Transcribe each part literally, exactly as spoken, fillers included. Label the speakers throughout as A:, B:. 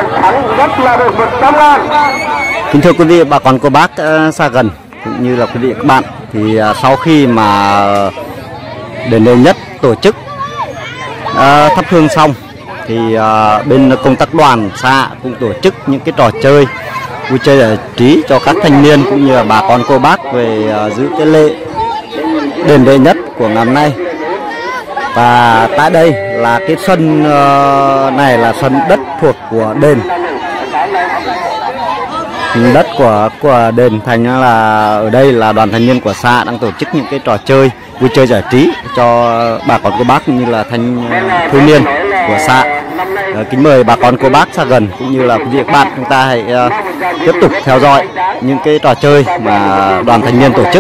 A: thắng rất là được một trăm ngàn.
B: Kính thưa quý vị, bà con cô bác uh, xa gần cũng như là quý vị các bạn, thì uh, sau khi mà đền Đệ Nhất tổ chức uh, thắp hương xong thì uh, bên công tác đoàn xã cũng tổ chức những cái trò chơi vui chơi giải trí cho các thanh niên cũng như là bà con cô bác về uh, giữ cái lễ đền Đệ Nhất của năm nay. Và tại đây là cái sân uh, này là sân đất thuộc của đền, đất của của đền, thành là ở đây là đoàn thanh niên của xã đang tổ chức những cái trò chơi vui chơi giải trí cho bà con cô bác cũng như là thanh thiếu niên của xã. Uh, kính mời bà con cô bác xa gần cũng như là quý vị các bạn, chúng ta hãy uh, tiếp tục theo dõi những cái trò chơi mà đoàn thanh niên tổ chức.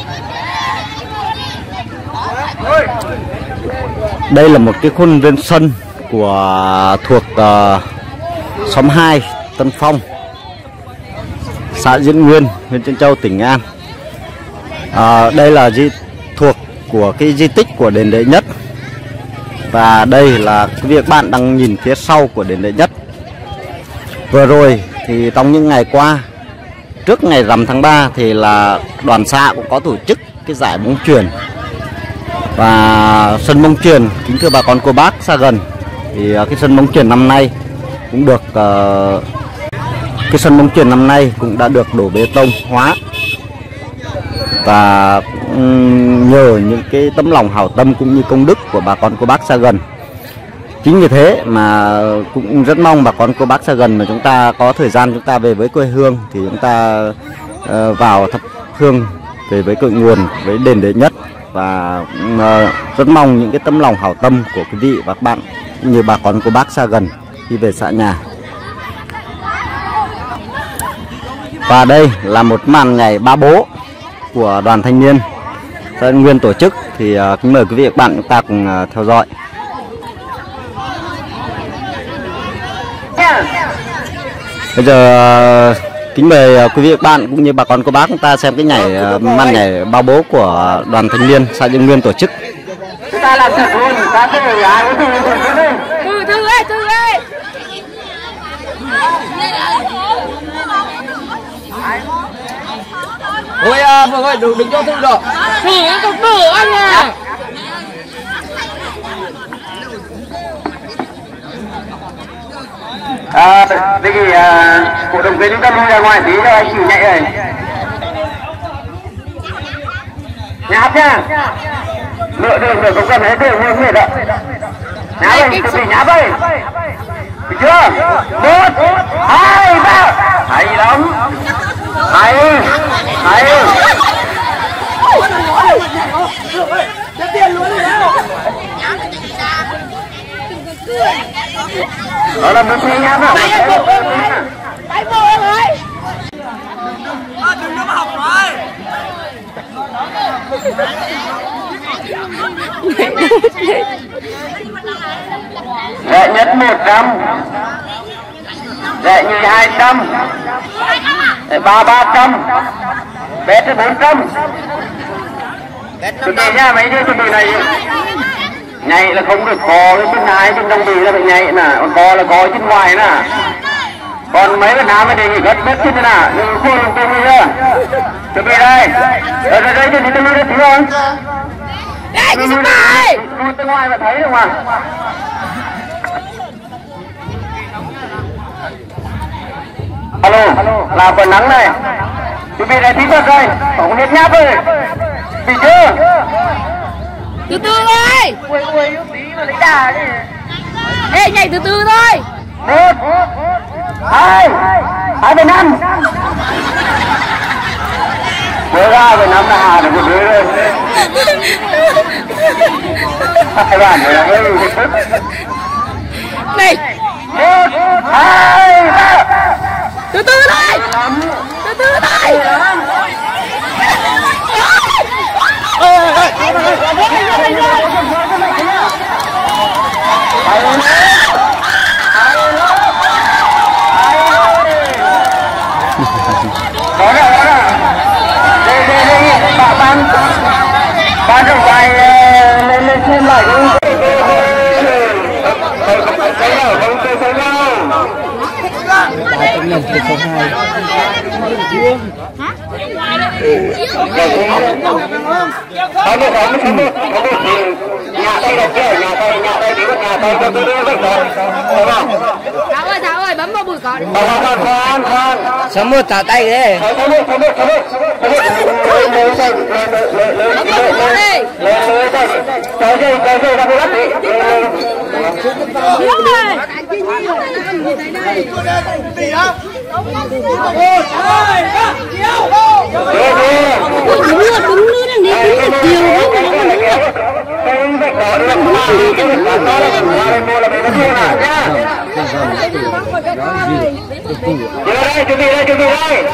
B: Đây là một cái khuôn viên sân của thuộc uh, xóm hai Tân Phong, xã Diễn Nguyên, huyện Diễn Châu, tỉnh Nghệ An. À, đây là di thuộc của cái di tích của đền Đệ Nhất. Và đây là cái việc bạn đang nhìn phía sau của đền Đệ Nhất. Vừa rồi thì trong những ngày qua, trước ngày rằm tháng ba thì là đoàn xã cũng có tổ chức cái giải bóng chuyền. Và sân bóng chuyền, kính thưa bà con cô bác xa gần, thì cái sân bóng chuyền năm nay cũng được uh, cái sân bóng chuyền năm nay cũng đã được đổ bê tông hóa. Và um, nhờ những cái tấm lòng hảo tâm cũng như công đức của bà con cô bác xa gần, chính vì thế mà cũng rất mong bà con cô bác xa gần mà chúng ta có thời gian chúng ta về với quê hương thì chúng ta uh, vào thắp hương về với cội nguồn, với đền Đệ Nhất. Và uh, rất mong những cái tấm lòng hảo tâm của quý vị và các bạn như bà con cô bác xa gần khi về xã nhà. Và đây là một màn nhảy ba bố của đoàn thanh niên xã Diễn Nguyên tổ chức, thì uh, kính mời quý vị và các bạn chúng ta cùng uh, theo dõi. Bây giờ uh, kính mời uh, quý vị và các bạn cũng như bà con cô bác chúng ta xem cái nhảy uh, màn nhảy ba bố của đoàn thanh niên xã Diễn Nguyên tổ chức.
A: Chúng ta làm thật luôn, ta cứ ai cũng từ từ
C: từ ơi, từ ơi.
D: Ôi à, mọi người đừng đừng cho tôi được.
C: Thử từ từ anh à.
A: À, thế thì à, cổ động viên chúng ta lui ra ngoài tí cho anh chịu nhảy này. Nháp nhá. Lựa đường được không cần hết đường nguyên nguyệt ạ. Nháp ơi, từ từ nháp ơi. Được chưa? Một, hai, ba. Hay lắm. Hay, hay. Đó là một thi nháp nào.
C: Đánh bộ em ơi.
D: Đừng có mà học rồi.
A: Đệ nhất một trăm, đệ nhì hai trăm, đệ ba ba trăm, bé tới bốn trăm. Chuẩn bị nha, mấy đứa chuẩn bị này. Nhảy là không được có cái bên hai bên trong bì là phải nhảy nè, còn có là có trên ngoài nè. Còn mấy bên nam mới đề nghị gất bớt trên nè, đừng khô đừng tung đi nhá. Chuẩn bị đây. Rồi rồi đây chuẩn bị tôi đi tí rồi.
C: Đây chị Sapa ơi.
A: Lui tới ngoài mà thấy được mà. Alo, là phần nắng này. Chuẩn bị này tí thuật rồi, không hết nháp rồi. Bị chưa?
C: Từ từ thôi.
A: Ui ui, tí mà lấy đà chứ.
C: Ê, nhảy từ từ thôi.
A: Một, hai, hai mươi năm. Bữa ra về năm là hà được một đứa rồi. Hai bạn rồi là hơi hụt sức.
C: Này.
A: Một, hai, ba.
C: Từ từ thôi. Từ từ thôi.
A: Đó rồi, đó rồi. Đây, đây, đây, bạn, bạn, bạn được bài lên lên xem lại cái. Không, không, không, không, không, không, không, không. Không được, không được, không được, không được thì nhà tay được chưa? Nhà tay, nhà tay thì nhà tay cho tôi đưa được rồi. Được không?
C: Thảo ơi, Thảo ơi, bấm vào bụi cỏ đi.
A: Khoan, khoan, khoan, khoan.
D: Sớm một thả tay đấy.
A: Không được, không được, không được. Lấy, lấy tay, lấy, lấy, lấy,
C: Bấm vào bụi cỏ đi.
A: lấy, lấy tay. Cho dây, cho dây ra cái lắp đi.
C: Hiếu ơi. Đứng luôn, đứng luôn anh đi, đứng thật nhiều quá mà nó đứng thật.
A: Chuẩn bị đây, chuẩn bị đây.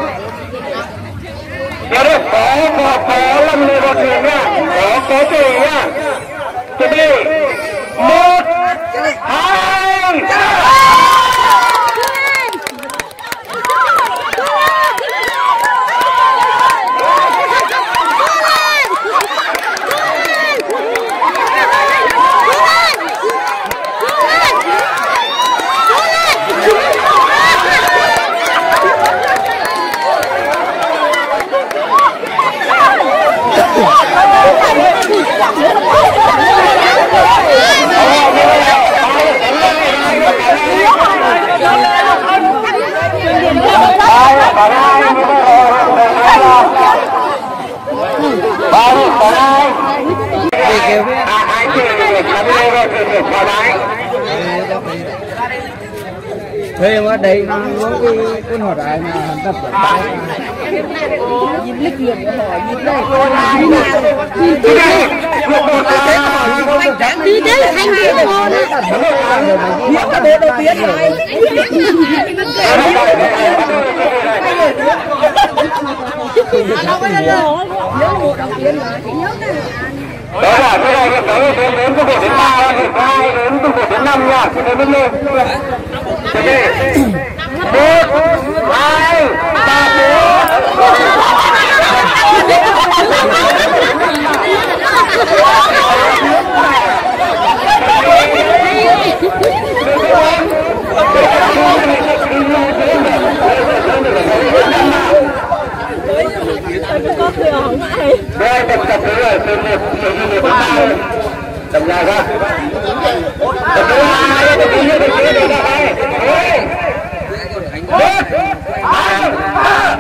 A: Giờ đây có, có, có năm người một thuyền nha. Có, có thuyền nha. Chuẩn bị. Một, hai,
D: Thuê mà đây có cái con họ đại mà hành tập ở tại nhìn lít liền của họ nhìn đây
C: Đi thế là thành cái hồ đấy.
D: biết cái bộ đầu tiên này
A: đó là cái này cái đến đến từ một đến ba, đến hai đến từ một đến năm nha, cái đến lên. Chuẩn bị. Một, hai, ba, bốn. Đây tập tập nữa rồi, từ một từ một đến ba rồi. Tập dài ra. Tập thứ hai, tập thứ nhất, tập thứ nhất là đây. Một, hai, ba.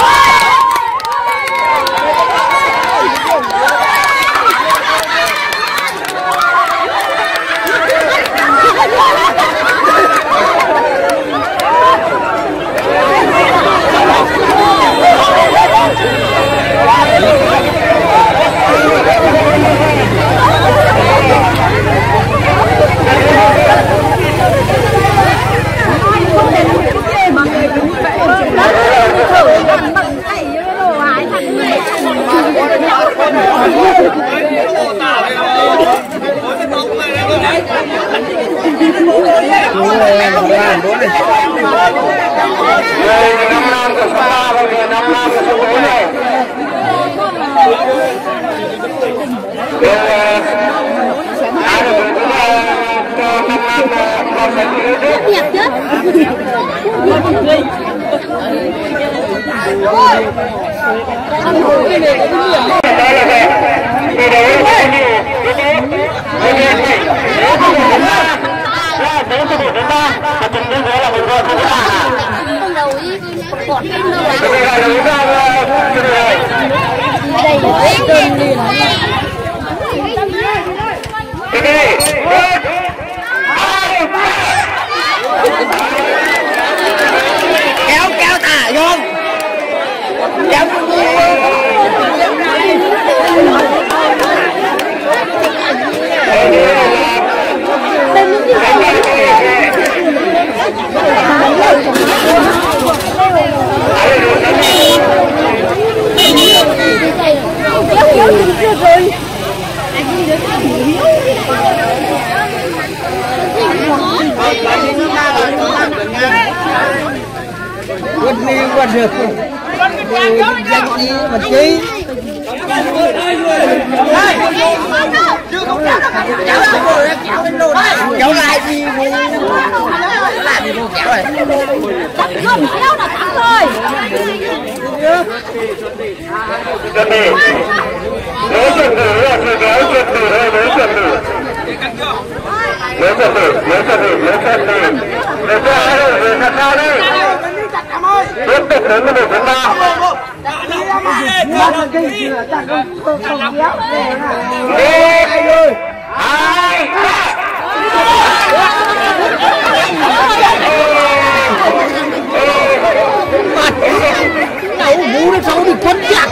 A: Năm năm của số ba bây giờ năm năm của số bốn này. Ai được chúng ta cho năm năm vào sân thi đấu trước.
C: Đẹp chứ.
A: Đây là về. Thi đấu là gì? Đến từ một đến ba, và từng đến dưới là mình rồi không có ba.
C: Không đầu ý, bọt không đâu
A: Cái này là lý do cái này.
C: đây là cơm liền.
A: Cái này.
D: kéo kéo thả vô kéo quất đi quất được danh gì mà chi kéo lại đi
C: Đặt gom kéo là thắng rồi.
A: chuẩn bị nếu chuẩn bị là thì kéo chuẩn bị thôi nếu chuẩn bị nếu chuẩn bị nếu chuẩn bị nếu chuẩn bị nếu ra đây về thật ra đây tiếp tục đến một phần ba hai
D: đầu mũ nó xấu thì quấn chặt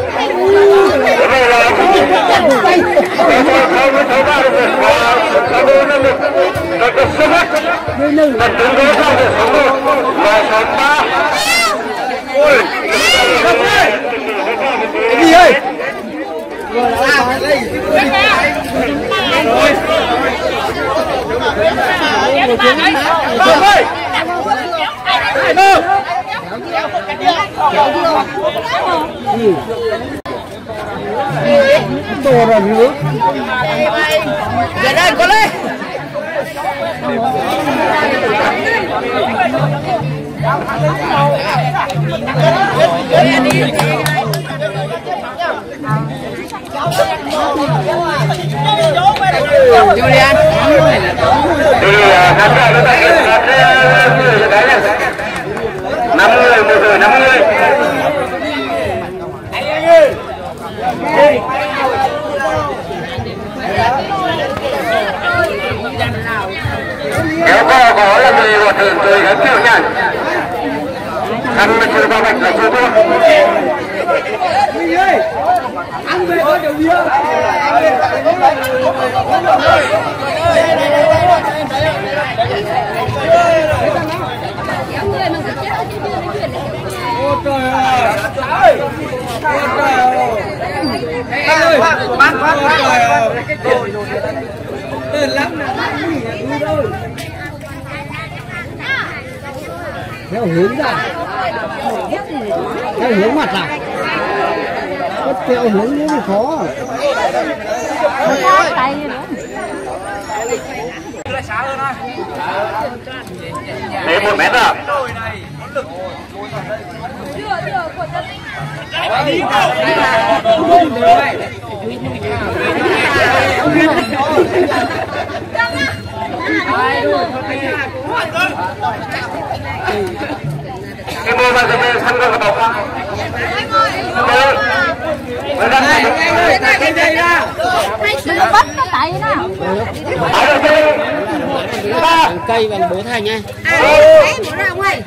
D: cái gì ơi đồ rồi nữa về đây có lên Julian
A: năm người một người năm người nếu có có là người một thường cười gắn kiểu nha ăn mà chưa bao bạch là chưa thua
D: Minh ơi ăn về thôi điều gì ôi trời ơi ôi trời ơi bác bác bác tên lắm nè theo hướng ra theo hướng mặt nào bất theo hướng nó thì khó
C: Tay nữa.
A: để một mét à cái mưa mà giờ mình săn được bọc
C: Nó bắt nó tay nó.
D: cây bằng bố thành nha
C: Đấy, bố ra ngoài.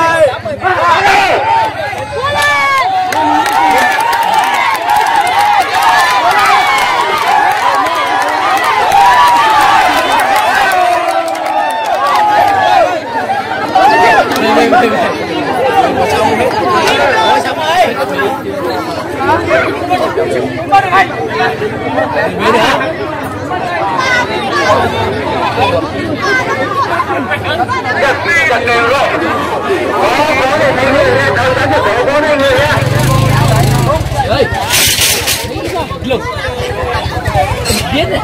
A: chặt đều rồi có có để thấy người đang đánh được có có đây người nha
D: ơi lực biết này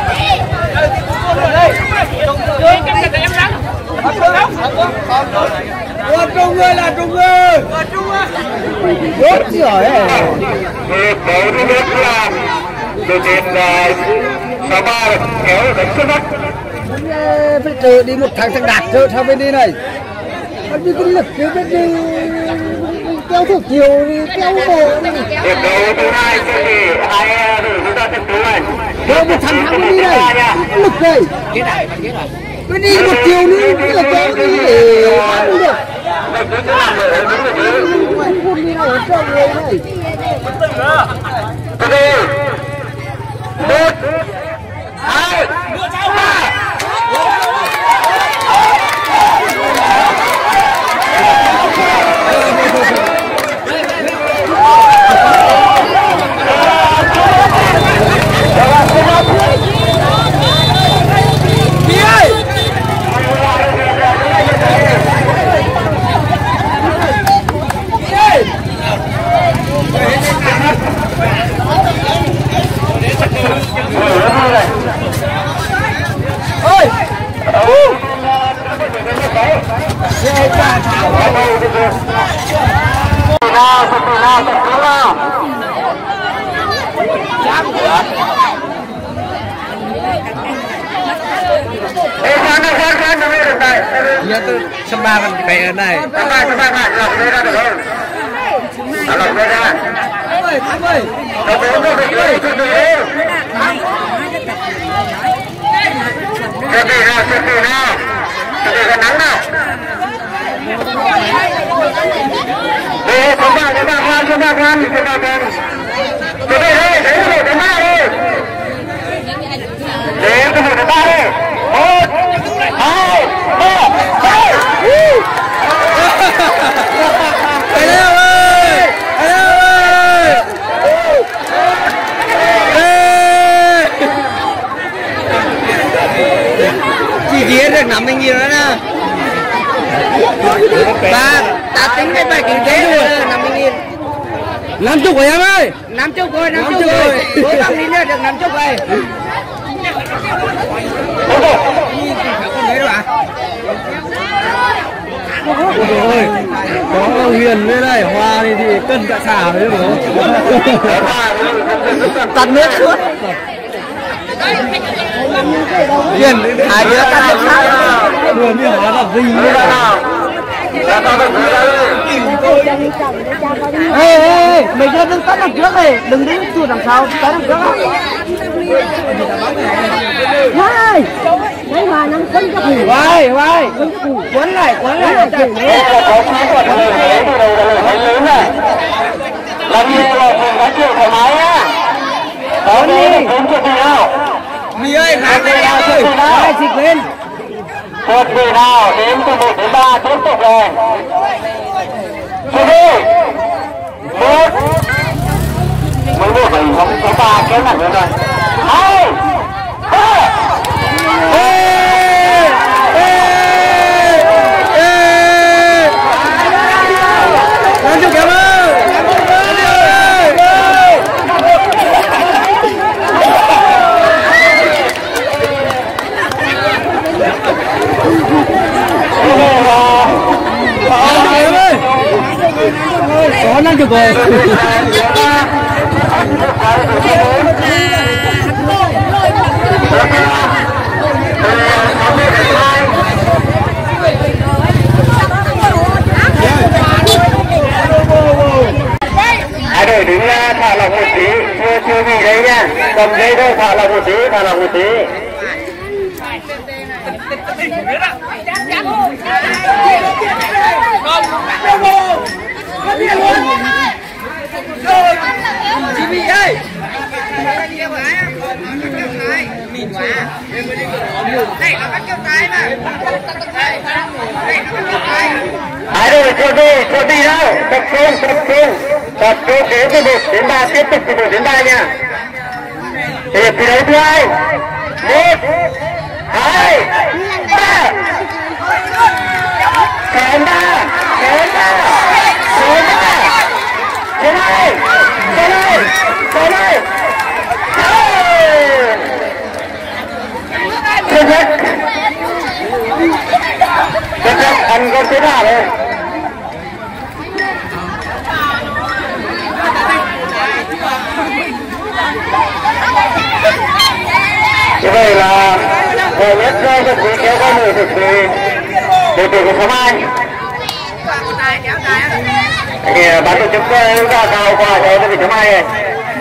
D: Ủa Trung ơi là Trung ơi Rốt rồi
A: thì để nó biết là từ tiền sáu ba kéo đánh xuất đất
D: phải chờ đi một tháng thằng đạt thôi sao bên đi này đi cái lực cái biết đi kéo thuộc chiều kéo bộ
A: điểm đầu thứ hai cho thì hai đội chúng ta tập trung này
D: thôi một thằng thằng đi này cái lực này cứ đi một chiều nữa cái là kéo đi để bắn được không đi nào cho người này
A: một hai ba
D: Hey!
A: nào từ từ nào tập trung nào ê khoan khoan khoan khoan đâu được này
D: nhớ từ sân ba mình phải này
A: sân ba sân ba này lọc đây ra được không lọc đây ra
D: tám mươi tám mươi
A: đâu bốn đâu được đấy từ từ từ từ nào từ từ nào từ từ gần nắng nào đây sân ba sân ba khoan sân ba khoan sân ba khoan từ đây đây đấy rồi đến ba đi đến từ từ đến ba đi một hai ba ba
D: anh em ơi anh em ơi chỉ kia được năm mươi nghìn nữa nè ta ta tính cái bài kinh tế rồi năm mươi nghìn năm chục rồi em ơi năm chục rồi năm chục rồi bốn trăm nghìn nữa được năm chục rồi con đấy rồi ôi có Huyền đây này hoa này thì cân cả xả đấy đúng tắt nước suốt Huyền hai đứa tắt nước suốt Huyền đi hóa là gì ê ê mày cho đừng tắt đằng trước này đừng đi chuột đằng sau tắt đằng trước
C: Vai, đấy hòa năm cân cho củ.
D: vai vai quấn lại quấn lại
A: có khí của thằng người đấy từ đầu là thấy lớn rồi làm gì là thường có chiều thoải mái á có đi đến chuyện gì nào
D: mì ơi hàng này nào chơi hai xịt lên
A: một người nào đến từ một đến ba tiếp tục rồi đi một mới một bảy không có ba kéo nặng rồi hai ba
D: năm chục em ơi có năm chục rồi
A: hai đội đứng ra thả lỏng một tí chưa chưa gì đấy nha cầm dây thôi thả lỏng một tí thả lỏng một tí
D: chị Mỹ ơi
A: hai đội chưa đi chưa đi đâu tập trung tập trung tập trung đến từ một đến ba tiếp tục từ một đến ba nha hiệp thi đấu thứ hai một hai ba kèm ba kèm ba kèm ba kèm hai kèm hai kèm hai chưa hết chưa hết ăn con thế nào đây như vậy là vừa nhất rơi cho quý kéo qua người thực thì từ từ của số hai thì bán tổ chức ra cao qua cho cái vị số hai này